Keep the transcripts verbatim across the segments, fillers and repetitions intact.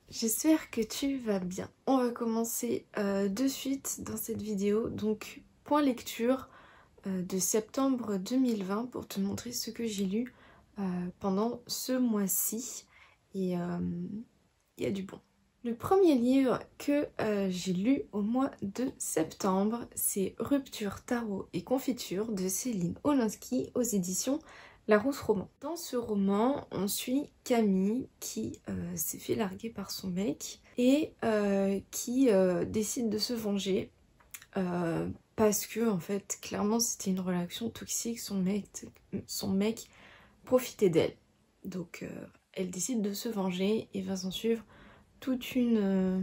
j'espère que tu vas bien. On va commencer euh, de suite dans cette vidéo. Donc, point lecture euh, de septembre deux mille vingt pour te montrer ce que j'ai lu euh, pendant ce mois-ci. Et il euh, y a du bon. Le premier livre que euh, j'ai lu au mois de septembre, c'est Rupture, Tarot et Confiture de Céline Olinsky aux éditions Larousse Roman. Dans ce roman, on suit Camille qui euh, s'est fait larguer par son mec et euh, qui euh, décide de se venger euh, parce que en fait, clairement, c'était une relation toxique. Son mec, son mec profitait d'elle. Donc, euh, elle décide de se venger et va s'en suivre toute une... Euh,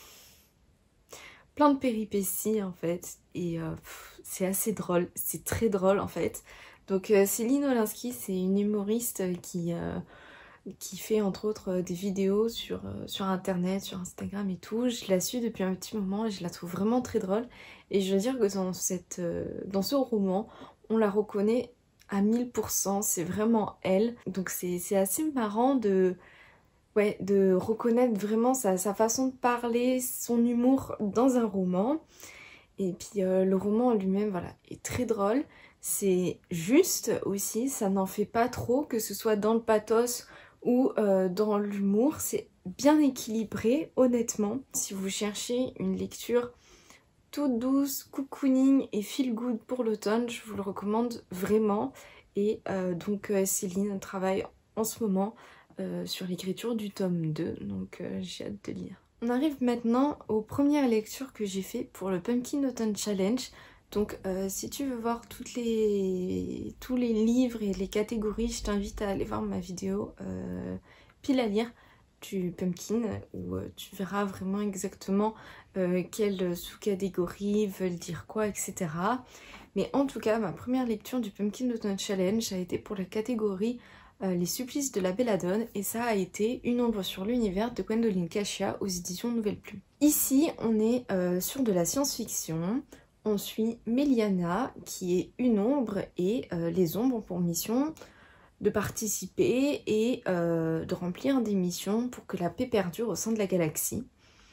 plein de péripéties en fait. Et euh, c'est assez drôle, c'est très drôle en fait. Donc euh, Céline Olinsky, c'est une humoriste qui, euh, qui fait entre autres des vidéos sur, euh, sur internet, sur Instagram et tout. Je la suis depuis un petit moment et je la trouve vraiment très drôle. Et je veux dire que dans, cette, euh, dans ce roman, on la reconnaît à mille pour cent, c'est vraiment elle. Donc c'est assez marrant de... Ouais, de reconnaître vraiment sa, sa façon de parler, son humour dans un roman. Et puis euh, le roman en lui-même, voilà, est très drôle. C'est juste aussi, ça n'en fait pas trop, que ce soit dans le pathos ou euh, dans l'humour. C'est bien équilibré, honnêtement. Si vous cherchez une lecture toute douce, cocooning et feel good pour l'automne, je vous le recommande vraiment. Et euh, donc euh, Céline travaille en ce moment Euh, sur l'écriture du tome deux, donc euh, j'ai hâte de lire. On arrive maintenant aux premières lectures que j'ai fait pour le Pumpkin Autumn Challenge. Donc euh, si tu veux voir toutes les... tous les livres et les catégories, je t'invite à aller voir ma vidéo euh, pile à lire du Pumpkin, où euh, tu verras vraiment exactement euh, quelles sous-catégories veulent dire quoi, et cetera. Mais en tout cas, ma première lecture du Pumpkin Autumn Challenge a été pour la catégorie Euh, Les supplices de la belladone, et ça a été Une ombre sur l'univers de Gwendoline Cachia aux éditions Nouvelle Plume. Ici on est euh, sur de la science-fiction, on suit Méliana qui est une ombre et euh, les ombres ont pour mission de participer et euh, de remplir des missions pour que la paix perdure au sein de la galaxie,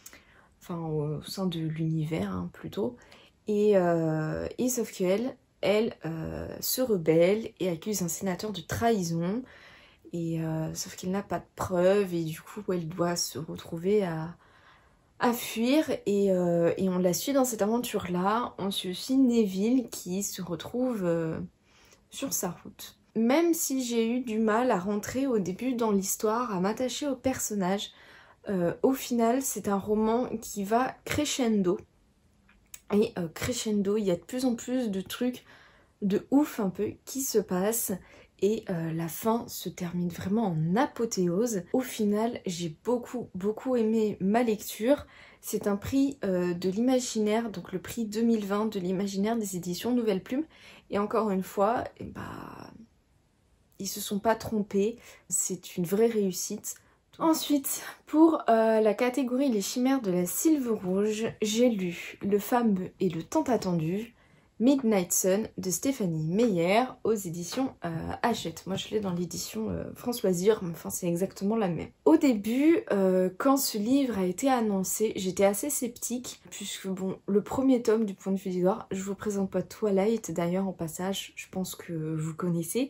enfin au sein de l'univers hein, plutôt, et, euh, et sauf qu'elle Elle euh, se rebelle et accuse un sénateur de trahison, et euh, sauf qu'elle n'a pas de preuves et du coup elle doit se retrouver à, à fuir et, euh, et on la suit dans cette aventure là. On suit aussi Neville qui se retrouve euh, sur sa route. Même si j'ai eu du mal à rentrer au début dans l'histoire, à m'attacher au personnage, euh, au final c'est un roman qui va crescendo. Et euh, crescendo, il y a de plus en plus de trucs de ouf un peu qui se passent. Et euh, la fin se termine vraiment en apothéose. Au final, j'ai beaucoup, beaucoup aimé ma lecture. C'est un prix euh, de l'imaginaire, donc le prix deux mille vingt de l'imaginaire des éditions Nouvelle Plume. Et encore une fois, eh bah, ils se sont pas trompés. C'est une vraie réussite. Ensuite, pour euh, la catégorie Les chimères de la Sylve Rouge, j'ai lu le fameux et le tant attendu Midnight Sun de Stéphanie Meyer aux éditions euh, Hachette. Moi je l'ai dans l'édition euh, Françoisir, mais enfin c'est exactement la même. Au début, euh, quand ce livre a été annoncé, j'étais assez sceptique, puisque bon, le premier tome du point de vue d'Edouard, je vous présente pas Twilight d'ailleurs en passage, je pense que vous connaissez.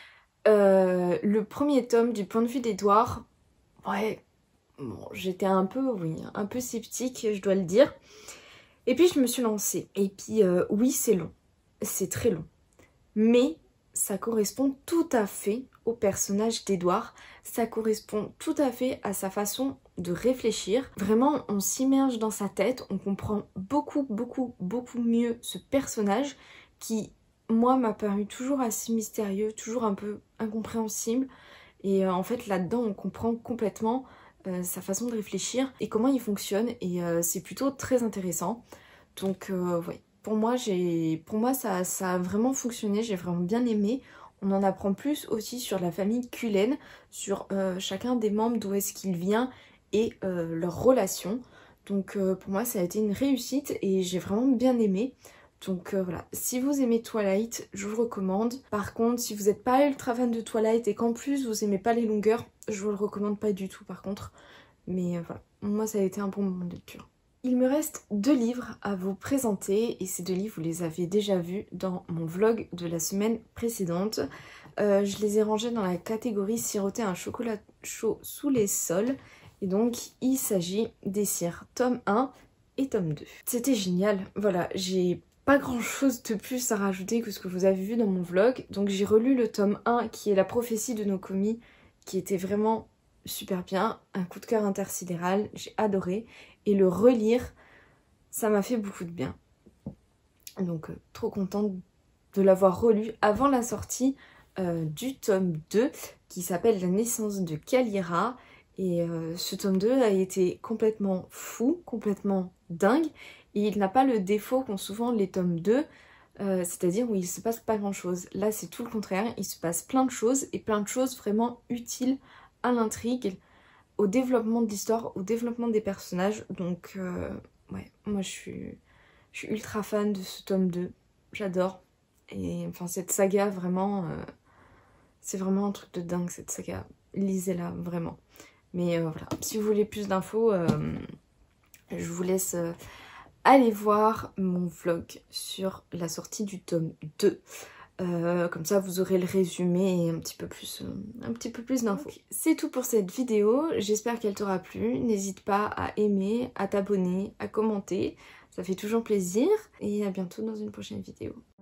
Euh, le premier tome du point de vue d'Edouard, ouais, bon, j'étais un peu, oui, un peu sceptique, je dois le dire. Et puis je me suis lancée. Et puis euh, oui, c'est long, c'est très long. Mais ça correspond tout à fait au personnage d'Edouard. Ça correspond tout à fait à sa façon de réfléchir. Vraiment, on s'immerge dans sa tête, on comprend beaucoup, beaucoup, beaucoup mieux ce personnage qui, moi, m'a paru toujours assez mystérieux, toujours un peu incompréhensible. Et euh, en fait, là-dedans, on comprend complètement euh, sa façon de réfléchir et comment il fonctionne. Et euh, c'est plutôt très intéressant. Donc, euh, ouais, pour moi, pour moi ça, ça a vraiment fonctionné. J'ai vraiment bien aimé. On en apprend plus aussi sur la famille Cullen, sur euh, chacun des membres, d'où est-ce qu'il vient et euh, leurs relations. Donc, euh, pour moi, ça a été une réussite et j'ai vraiment bien aimé. Donc euh, voilà, si vous aimez Twilight, je vous le recommande. Par contre, si vous n'êtes pas ultra fan de Twilight et qu'en plus vous aimez pas les longueurs, je vous le recommande pas du tout par contre. Mais euh, voilà, moi ça a été un bon moment de lecture. Il me reste deux livres à vous présenter et ces deux livres vous les avez déjà vus dans mon vlog de la semaine précédente. Euh, je les ai rangés dans la catégorie siroter un chocolat chaud sous les sols et donc il s'agit des Cires tome un et tome deux. C'était génial, voilà, j'ai pas grand chose de plus à rajouter que ce que vous avez vu dans mon vlog. Donc j'ai relu le tome un qui est la prophétie de Nokomi qui était vraiment super bien, un coup de cœur intersidéral, j'ai adoré. Et le relire, ça m'a fait beaucoup de bien. Donc euh, trop contente de l'avoir relu avant la sortie euh, du tome deux qui s'appelle La naissance de Kalira. Et euh, ce tome deux a été complètement fou, complètement dingue. Et il n'a pas le défaut qu'ont souvent les tomes deux, euh, c'est-à-dire où il se passe pas grand chose. Là c'est tout le contraire, il se passe plein de choses et plein de choses vraiment utiles à l'intrigue, au développement de l'histoire, au développement des personnages. Donc euh, ouais, moi je suis, je suis ultra fan de ce tome deux, j'adore. Et enfin cette saga vraiment, euh, c'est vraiment un truc de dingue cette saga, lisez-la vraiment. Mais euh, voilà, si vous voulez plus d'infos, euh, je vous laisse euh, aller voir mon vlog sur la sortie du tome deux. Euh, comme ça vous aurez le résumé et un petit peu plus, euh, un petit peu plus d'infos. C'est tout pour cette vidéo, j'espère qu'elle t'aura plu. N'hésite pas à aimer, à t'abonner, à commenter, ça fait toujours plaisir. Et à bientôt dans une prochaine vidéo.